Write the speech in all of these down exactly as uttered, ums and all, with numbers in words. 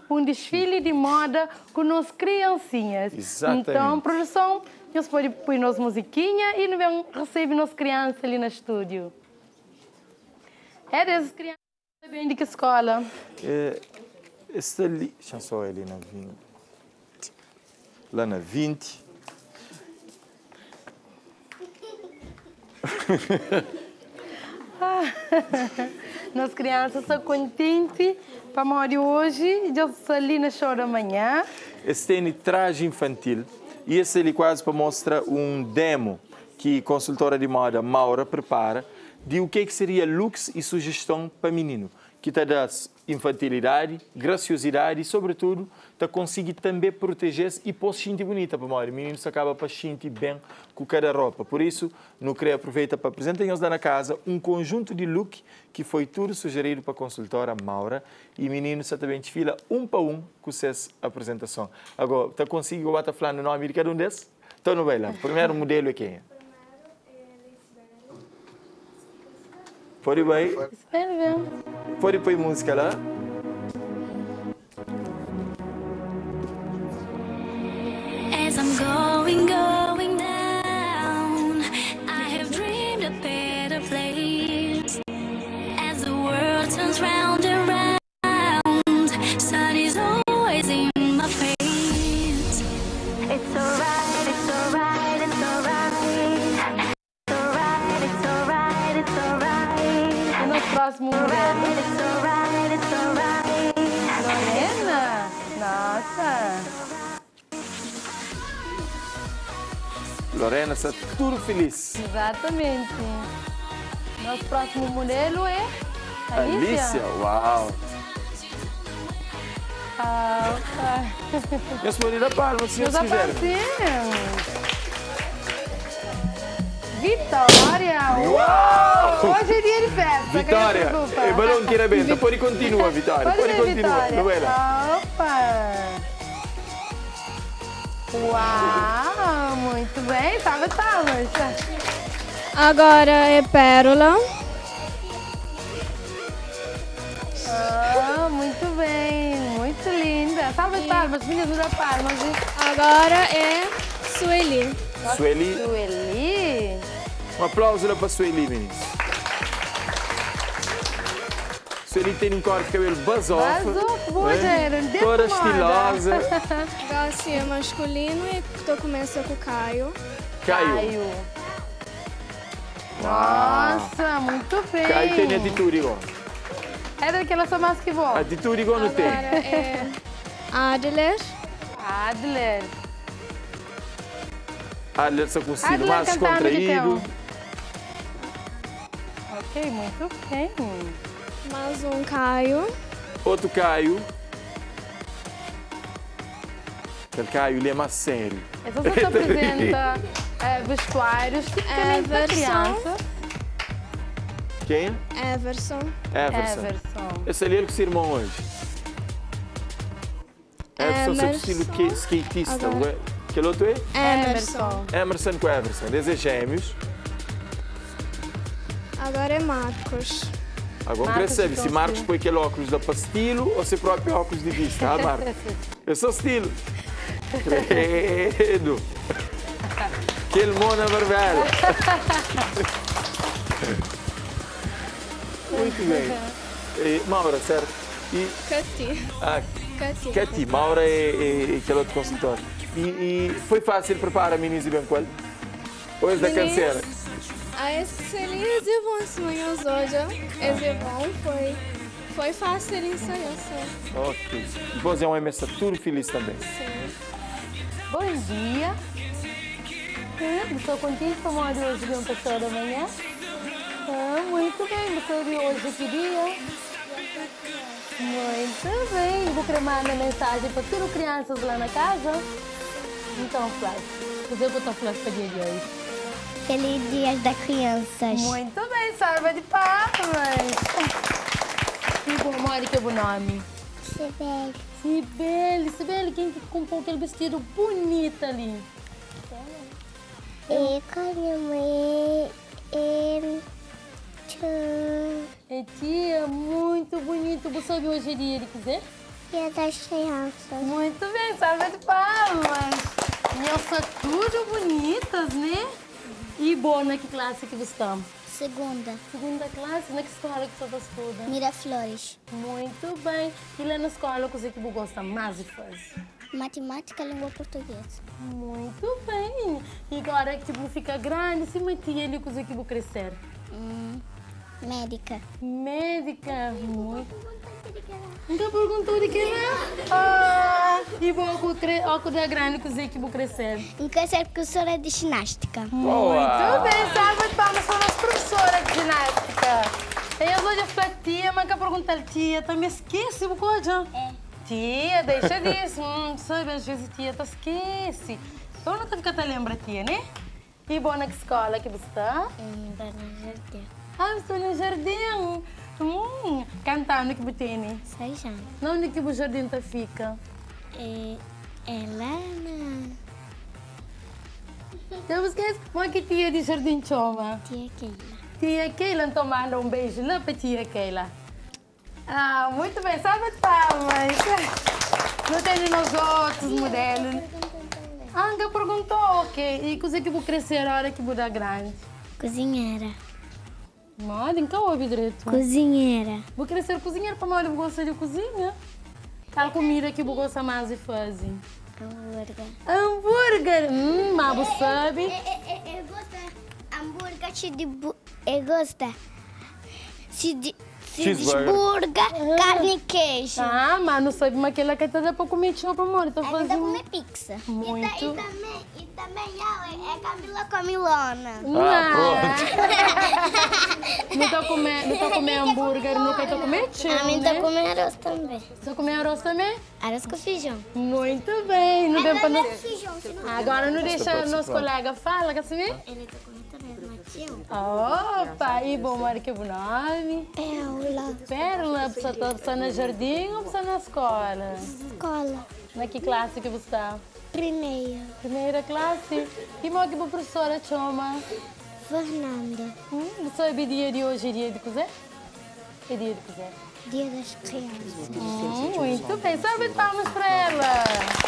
um desfile de moda com as criancinhas. Exatamente. Então, produção, nós podemos pôr nossa musiquinha e nós recebemos nossas crianças ali no estúdio. É dessas crianças bem de que escola? É, esta ali, deixa só ali na vinte. Lá na vinte. Nossas crianças estão contentes para morrer hoje e já estão ali na show da manhã. Esse tem traje infantil e esse ali quase para mostrar um demo que a consultora de moda Maura prepara de o que, que seria looks e sugestão para menino, que te dá infantilidade, graciosidade e, sobretudo, te consegue também proteger-se e pôr-se sentir bonita para o menino se acaba para sentir bem com cada roupa. Por isso, não queria aproveitar para apresentar-nos na casa um conjunto de look que foi tudo sugerido para a consultora Maura e menino se também desfila um para um com essa apresentação. Agora, te consegue agora falar no nome de cada um desses? Então, não vai lá. O primeiro modelo é quem é? Pode ir bem? Espero ver. Pode pôr música lá? As I'm going, going down, I have dreamed a better place. As the world turns round and round, sun is always in my face. It's alright, it's alright, it's alright. It's alright, it's alright, it's alright. E no próximo modelo? It's alright, it's alright. Lorena? Nossa! Lorena está tudo feliz. Exatamente. Nosso próximo modelo é Alicia. Alicia, uau! Ah, opa. Eu sou da Palma, se Meus vocês quiserem. aparecemos. Vitória! Uau! Hoje é dia de festa. Vitória, quem se preocupa? e balão que rebenta. Pode continuar, Vitória. Pode Pode ver, continuar. Vitória. Não é lá. Opa! Uau! Muito bem. Salve palmas. Agora é pérola. Ah, muito bem. Muito linda. Salve palmas, meninas da palmas. Agora é Sueli. Sueli, Sueli. um aplauso lá para Sueli, meninos. Sueli tem um corte de cabelo basof. Basof, boa, Jair, dentro toda moda. estilosa. Gassi é masculino e tu começa com o Caio. Caio. Caio. Nossa, muito bem. Caio tem atitude igual. É daquela só mais que boa. Atitude igual não Agora tem. é Adler. Adler. Adler está com o cílio Adler mais cantando contraído. de Ok, muito bem. Mais um Caio. Outro Caio. Aquele Caio, ele é mais sério. Essa só se apresenta é, vestuários tipicamente da versão. criança. Quem? Everson. Everson. Everson. Esse ali é o que se irmão hoje. Everson, seu Emerson. estilo que skatista. Agora. Ué. Aquele outro é? Emerson. Emerson com Everson. Eles gêmeos. Agora é Marcos. Agora Marcos percebe então, se Marcos sim. põe aquele óculos da pastilo ou se próprio óculos de vista. Ah, Marcos. Eu sou estilo. Credo. Aquele mona vermelho. Muito bem. E, Maura, certo? E, Cati. ah, Cati. Cati, Maura é, é, é aquele outro consultor. E, e foi fácil preparar a Minis e Bencoel? Ou é da Minis? canseira? A excelência de bons sonhos hoje. Esse bom foi, foi fácil ensaiar. Ok. Depois é um M S tudo feliz também. Bom dia. Ah, estou contente com a moda hoje de uma pessoa da manhã. Ah, muito bem, você de hoje que dia? Muito bem. Vou cremar minha mensagem para todas as crianças lá na casa. Então, Flávio, você botou Flávio para dia de hoje. Feliz Dia das Crianças. Muito bem, salva de palmas. E bom, Mori, que é o nome? Sibeli. Sibeli, Sibeli, quem que comprou aquele vestido bonito ali? E com a minha mãe e tchau. É tia, muito bonito. Você sabe hoje é dia de quiser? Dia das Crianças. Muito bem, salve de palmas. E elas são tudo bonitas, né? E boa, na que classe que você está? Segunda, Segunda classe, na que escola que você estuda? Miraflores. Muito bem. E lá na escola, o que você gosta mais de fazer? Matemática, língua portuguesa. Muito bem. E agora que tipo, fica grande, se metia ali, o que você quer crescer? Hum, médica. Médica. Muito. Nunca perguntou de que lá? Ah, e vou ao da grande, o que você quer crescer? Eu quero ser professora de ginástica. Muito bem, salve de palmas para a nossa professora de ginástica. Eu hoje a tia, mas que perguntar a tia, também esquece o coisa? É. Tia, deixa disso. Hum, sabe, às vezes tia tá esquece. Então não tá ficando lembra, tia, né? E bom, na que escola que você está? Hum, no jardim. Ah, estou no jardim. Hum, cantando que você tem. Sei já. Não, onde que o jardim tá fica? É, é lá na Eu esqueci. Mas que tia de jardim chama? tia Keila. Tia Keila, então manda um beijo lá para tia Keila. Ah, muito bem, salve de palmas. Não tem nos outros modelos. Ah, ainda perguntou, ok. E coisa que vou crescer a hora que vou dar grande? Cozinheira. Moda, então ouve direito. Cozinheira. Vou crescer cozinheiro para mais eu gostar de cozinha. Qual comida que vou gostar mais de fazer? Hambúrguer. Hambúrguer. Hum, mas você sabe? Eu gosto de hambúrguer cheio de... bu- Eu gosto de... de Cheeseburger. cheeseburger, carne e queijo. Ah, mas não sabe, mas aquela que tá para comer chopa, amor. Tá Ainda fazendo... comer pizza. Muito. E, ta- e também, e também é, é Camila Camilona. Ah, Não estou comer, não tô comer hambúrguer, nunca estou comer chão, A mim né? tá comendo arroz também. Estou comer arroz também? Arroz com feijão. Muito bem. Não tem pra não... feijão, senão... Agora não deixa nosso colega fala, quer saber? Ele tá comendo também, Matheus. Opa, e bom, Mari, que bom nome. É aula. Pérola, você está tá no jardim ou você está na escola? Escola. Na que classe que você está? Primeira. Primeira classe. E mo que a professora chama? Fernanda. Hum, você sabe dia de hoje, é dia de cozer? É dia de cozer. Dia das Crianças. Hum, muito bem, salve de palmas para ela.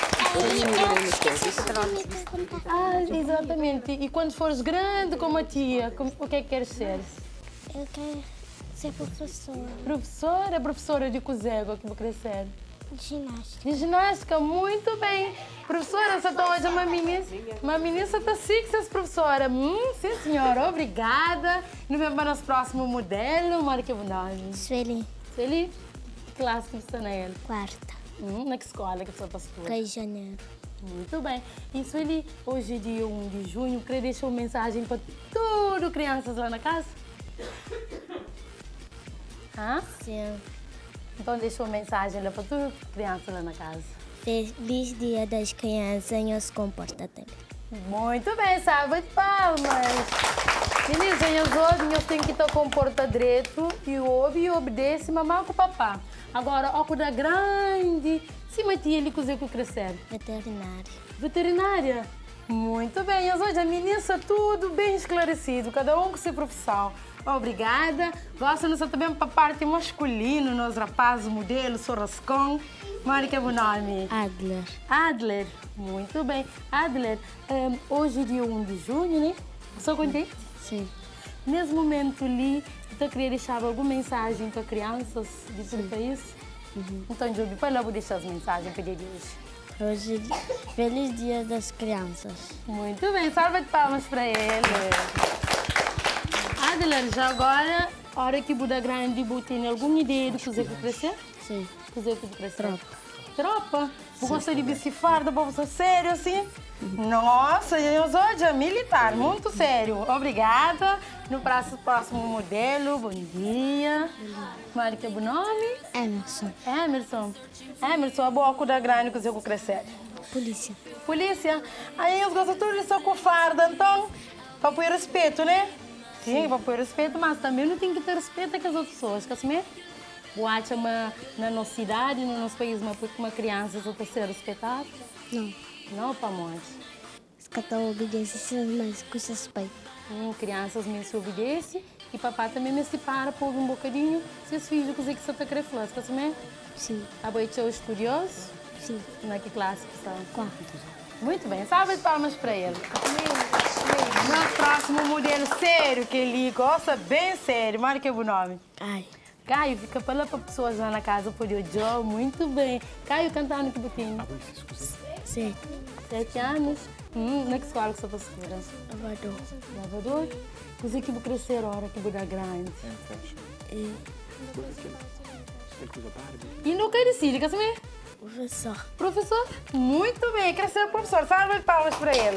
Eu esqueci de me perguntar. Ah, exatamente. E quando fores grande como a tia, como- o que é que queres ser? Eu quero ser professora Professora, professora de cozer, o que vou crescer? de ginástica. De ginástica, muito bem. Professora, você está hoje uma menina, uma menina está sexy, professora. Hum, sim, senhora, obrigada. Nos vemos para o nosso próximo modelo. Mora que nome. Sueli, Sueli, que classe que você está nela? quarta. Hum, na que escola que você passou? Rio de Janeiro. Muito bem. E Sueli, hoje é dia um de junho, queria deixar uma mensagem para tudo crianças lá na casa? Hã? Sim. Então deixa uma mensagem lá para tudo crianças lá na casa. Feliz Dia das Crianças e não se comporta também. Muito bem, salve de palmas. Meninos, hoje nós temos que estar com porta direito e ouve e obedece mamãe com o papá. Agora, ó, da grande, se metia ele cozer com crescer. Veterinário. Veterinária? Muito bem, hoje a menina está tudo bem esclarecido, cada um com sua profissão. Obrigada. Gosto de também para a parte masculina, nos rapazes, modelo, sorrascão. Mari, que é o nome? Adler. Adler. Muito bem. Adler, um, hoje é dia um de junho, né? Estou contente? Sim. Nesse momento ali, eu queria deixar alguma mensagem para crianças de todo o país? Uhum. Então, Júlio, para lá vou deixar as mensagens para dia de hoje. Hoje, Feliz Dia das Crianças. Muito bem, salva de palmas para ele. Adler, já agora, a hora que Buda Grande tem alguma ideia de cozer que crescer? Sim. Cozer que crescer? Tropa. Tropa? Você gosta de bicifarda, bolsa sério assim? Nossa, eu sou de militar, muito sério. Obrigada. No próximo, próximo modelo, bom dia. Mari, que é o nome? Emerson. Emerson. Emerson, a boca da grande que eu crescer. Polícia. Polícia. Aí eu gosto tudo de só com farda, então, para pôr respeito, né? Sim, para pôr respeito, mas também não tem que ter respeito com as outras pessoas, quer saber? Boate uma, na nossa cidade, no nosso país, uma, uma criança só está ser respeitada? Não. Não, para onde? Se cada um obedece, mas com respeito. Hum, crianças me se obedecem e papai também me separa por um bocadinho se os filhos coisas que você está querendo falar, quer saber? Sim. Apoiou os estudiosos? Sim. Na que classe que são? Quarto. Muito bem, salve de palmas para ele. Nosso próximo modelo sério, que ele gosta bem sério. Marca o nome. Ai. Caio, fica para para pessoas lá na casa, por o Joe, muito bem. Caio cantando que botinho? Sete. Sete anos. Hum, na que escola que você está estudando? Lavador. Lavador? Você que vai crescer a hora que vai dar grande. E E não quer decidir, que assim? professor. Professor? Muito bem, cresceu professor. Salve de palmas para ele.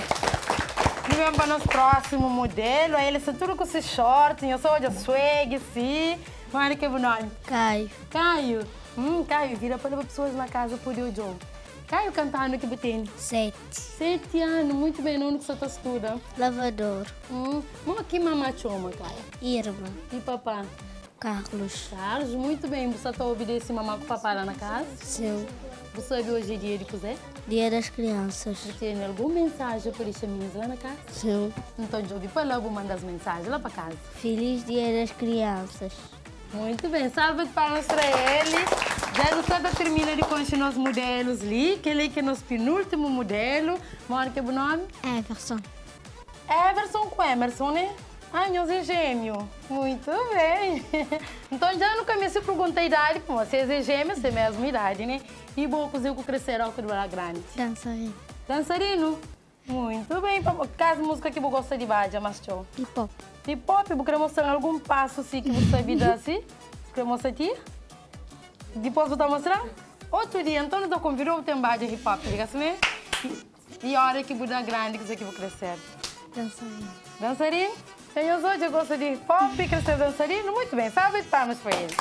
E vamos para o nosso próximo modelo. Ele está tudo com esse short, eu sou de swag, sim. Mari, que é o nome? Caio. Caio. Hum, Caio, vira para as pessoas na casa por o João. Caio cantando que tem? Sete. Sete anos, muito bem, onde você está estudando? Lavador. Hum, mas aqui mamãe chama, Caio. Irmã. E papá? Carlos. Carlos, muito bem. Você está obedecendo mamãe com o papá lá na casa? Sim. Você sabe hoje é dia de cozer? Dia das crianças. Você tem alguma mensagem para deixar minhas lá na casa? Sim. Então, eu ouvi para logo mandar as mensagens lá para casa. Feliz Dia das Crianças. Muito bem, salve de palmas para ele. Já você termina de continuar os modelos ali, que ele que é nosso penúltimo modelo. Mora que é o nome? Everson. Everson com Emerson, né? Ah, nós é gêmeo. Muito bem. Então já nunca me se pergunta a idade, como vocês é gêmeos, tem a mesma idade, né? E vou cozer com crescer ao que era grande. Dançarino. Dançarino? Muito bem. Caso música que você gosta de baixa, mas show. Hip hop. Hip hop, eu quero mostrar algum passo assim que você sabe dar assim. Quer mostrar aqui? Depois vou mostrar? Outro dia, então, eu convidou o tempo de hip hop, diga assim, e, e a hora que Buda grande, que você que vou crescer. Dançarino. Dançarino? Tem os outros, eu gosto de hip hop e crescer dançarino? Muito bem, salve de palmas para ele.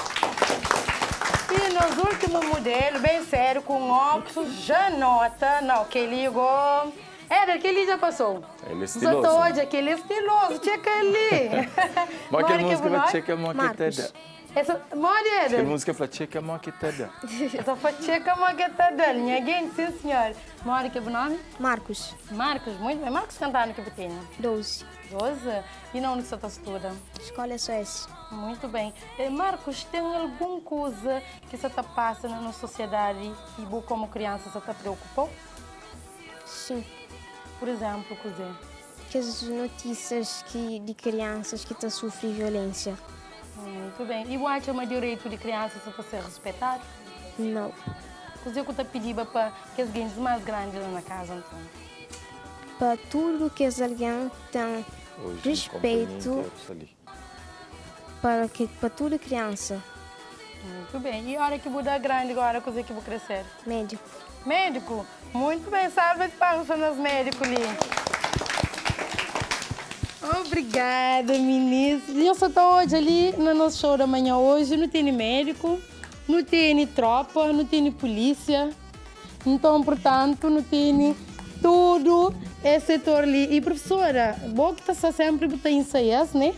E nos últimos modelos, bem sério, com óculos, já nota, não, que ligou. Era, aquele já passou. Ele é estiloso. Hoje, aquele é estiloso, checa ali. Mas aquela música vai checar a maquetada. Essa, Maria, Aquela música vai checar a maquetada. essa foi checa a maquetada. Ninguém, sim, senhor. Mora que é o nome? Marcos. Marcos, muito bem. Marcos cantando que pequeno. Doze. Doze. E não onde você está estudando? Escola S O S. Muito bem. Eh, Marcos, tem alguma coisa que você está passando na sociedade e você, como criança, você está preocupado? Sim. Por exemplo, cozer. Que as notícias que, de crianças que estão a sofrer violência. Muito bem. E você acha que o direito de criança está ser respeitado? Não. Cozer que você pediu para que as games mais grandes lá na casa, então? Para tudo que alguém tem Hoje, respeito para, que, para toda criança. Muito bem. E a hora que Buda grande, agora cozer que vou crescer? Médico. Médico? Muito bem, salve de palmas para os médicos ali. Obrigada, meninas. Eu só estou hoje ali no nosso show da manhã hoje. Não tem médico, não tem tropa, não tem polícia. Então, portanto, não tem tudo esse setor ali. E, professora, bom que está sempre botando ensaios, né?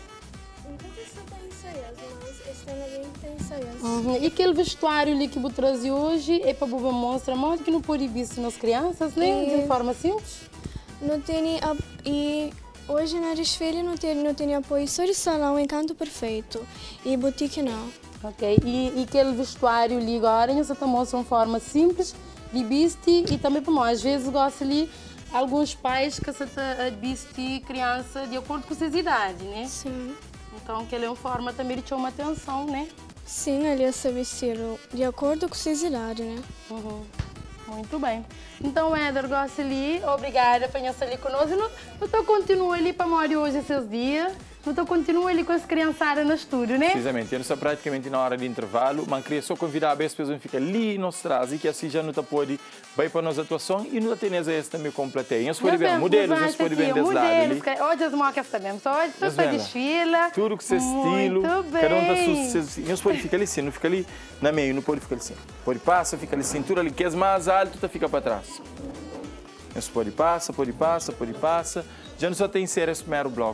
Uhum. E aquele vestuário ali que você trouxe hoje é para você mostrar mais que não pode visto nas crianças, né? E... De forma simples. Não tem a... e hoje na desfile não tem não tem apoio só de salão Encanto Perfeito e boutique não. Ok. E, e aquele vestuário ali agora você está mostrando forma simples de vestir e também para nós às vezes gosta ali alguns pais que você está vestir criança de acordo com suas idades, né? Sim. Então que ele é uma forma também de chamar atenção, né? Sim, ali é se vestir de acordo com sua idade, né? Uhum. Muito bem. Então, Éder, gosta ali. Obrigada por estar ali conosco. Não, não continua ali para morar hoje esses dias. Não continua ali com as criançadas no estúdio, né? Precisamente. Eu não estou praticamente na hora de intervalo, mas queria só convidar a pessoas a ficar ali nos traz e que assim já não está pode vai para a nossa atuação e não tem essa também completei. Nós podemos ver modelos, nós podemos ver desde lá ali. Hoje as mocas também, só hoje você desfila. Tudo com seu estilo. Cada um está sucesso. Nós podemos ficar ali assim, não fica ali na meio, não pode ficar assim. Pode passar, fica ali cintura ali, que é mais alto, tá fica para trás. Nós pode passa, pode passa, pode passa. Já não só tem ser esse primeiro bloco.